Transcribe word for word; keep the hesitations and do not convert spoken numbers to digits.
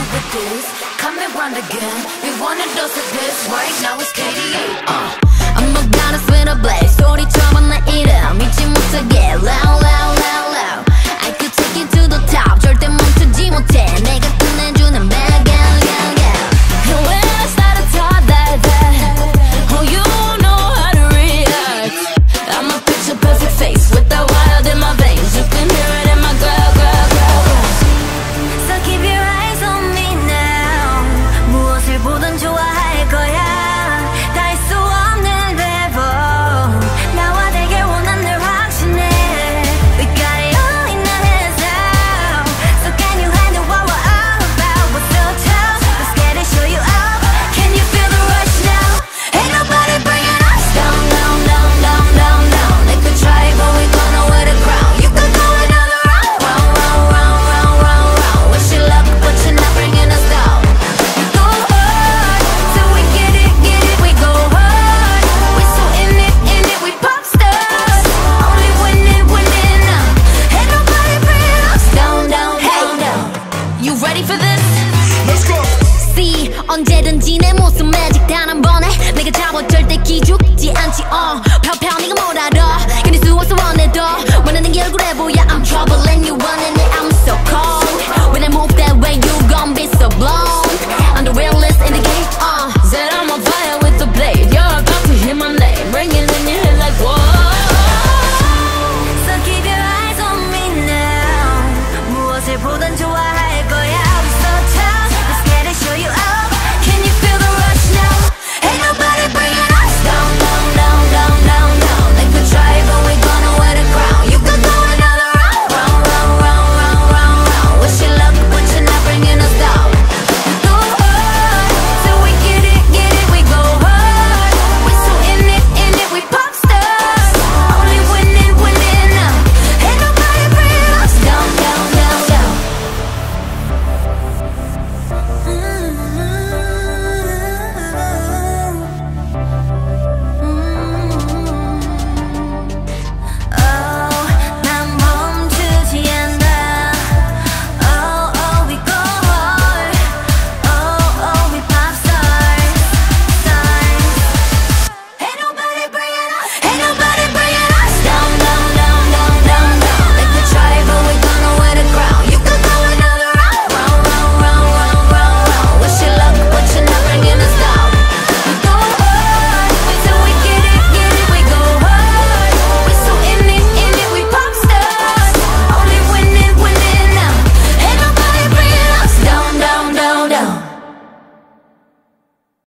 with this. Come and run again. We wanna dose of this. Right now it's K D A. Uh. I'm a goddess with a blaze. 소리처럼 내 이름 잊지 못하게. Loud, loud, loud, loud. I could take you to the top. 절대 멈추지 못해. 내가 끝내주는 bad gal, gal, gal. And when I start to talk that, that, oh, you know how to react. I'm a picture perfect face with the